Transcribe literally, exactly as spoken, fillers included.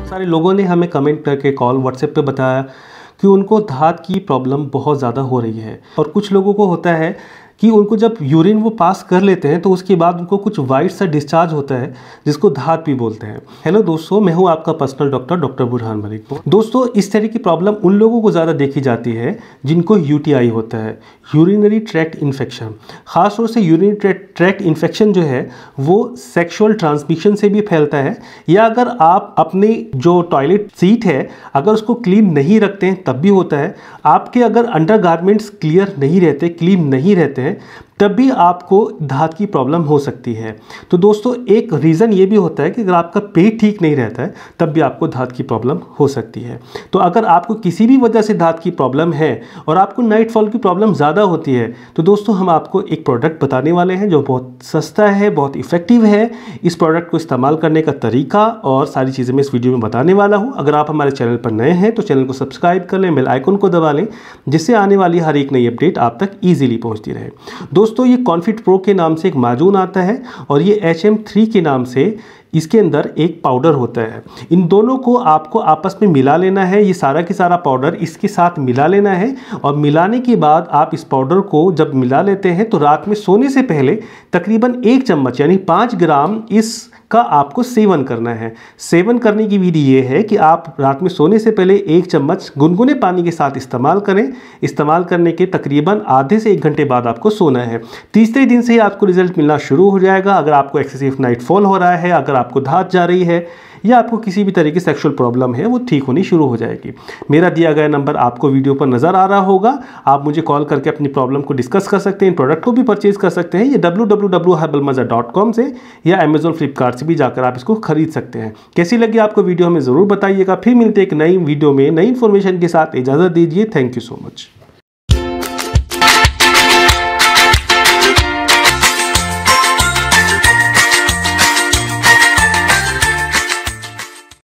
बहुत सारे लोगों ने हमें कमेंट करके कॉल व्हाट्सएप पे बताया कि उनको दाँत की प्रॉब्लम बहुत ज़्यादा हो रही है और कुछ लोगों को होता है कि उनको जब यूरिन वो पास कर लेते हैं तो उसके बाद उनको कुछ वाइट सा डिस्चार्ज होता है जिसको दाँत भी बोलते हैं। हेलो दोस्तों, मैं हूं आपका personal doctor doctor Burhan Malik. दोस्तों, इस तरह की प्रॉब्लम उन लोगों को ज़्यादा देखी जाती है जिनको यूटीआई होता है, यूरिनरी ट्रैक्ट इन्फेक्शन। ख़ास तौर से यूरिनरी ट्रैक्ट इन्फेक्शन जो है वो सेक्सुअल ट्रांसमिशन से भी फैलता है, या अगर आप अपनी जो टॉयलेट सीट है अगर उसको क्लीन नहीं रखते हैं तब भी होता है। आपके अगर अंडरगारमेंट्स क्लियर नहीं रहते, क्लीन नहीं रहते हैं, तब भी आपको दाँत की प्रॉब्लम हो सकती है। तो दोस्तों, एक रीज़न ये भी होता है कि अगर आपका पेट ठीक नहीं रहता है तब भी आपको दाँत की प्रॉब्लम हो सकती है। तो अगर आपको किसी भी वजह से दाँत की प्रॉब्लम है और आपको नाइट फॉल की प्रॉब्लम ज़्यादा होती है तो दोस्तों हम आपको एक प्रोडक्ट बताने वाले हैं जो बहुत सस्ता है, बहुत इफ़ेक्टिव है। इस प्रोडक्ट को इस्तेमाल करने का तरीका और सारी चीज़ें मैं इस वीडियो में बताने वाला हूँ। अगर आप हमारे चैनल पर नए हैं तो चैनल को सब्सक्राइब कर लें, बेल आइकन को दबा लें, जिससे आने वाली हर एक नई अपडेट आप तक ईजिली पहुँचती रहे। दोस्तों, ये कॉन्फिट प्रो के नाम से एक माजून आता है और ये एच एम थ्री के नाम से इसके अंदर एक पाउडर होता है। इन दोनों को आपको आपस में मिला लेना है। ये सारा की सारा पाउडर इसके साथ मिला लेना है और मिलाने के बाद आप इस पाउडर को जब मिला लेते हैं तो रात में सोने से पहले तकरीबन एक चम्मच यानी पाँच ग्राम इस का आपको सेवन करना है। सेवन करने की विधि ये है कि आप रात में सोने से पहले एक चम्मच गुनगुने पानी के साथ इस्तेमाल करें। इस्तेमाल करने के तकरीबन आधे से एक घंटे बाद आपको सोना है। तीसरे दिन से ही आपको रिजल्ट मिलना शुरू हो जाएगा। अगर आपको एक्सेसिव नाइट फॉल हो रहा है, अगर आपको दाँत जा रही है या आपको किसी भी तरह की सेक्सुअल प्रॉब्लम है, वो ठीक होनी शुरू हो जाएगी। मेरा दिया गया नंबर आपको वीडियो पर नज़र आ रहा होगा। आप मुझे कॉल करके अपनी प्रॉब्लम को डिस्कस कर सकते हैं। इन प्रोडक्ट को भी परचेज कर सकते हैं। ये W W W herbal maza dot com से या अमेजोन फ्लिपकार्ट से भी जाकर आप इसको खरीद सकते हैं। कैसी लगी आपको वीडियो हमें ज़रूर बताइएगा। फिर मिलते एक नई वीडियो में नई इन्फॉर्मेशन के साथ। इजाज़त दीजिए। Thank you so much.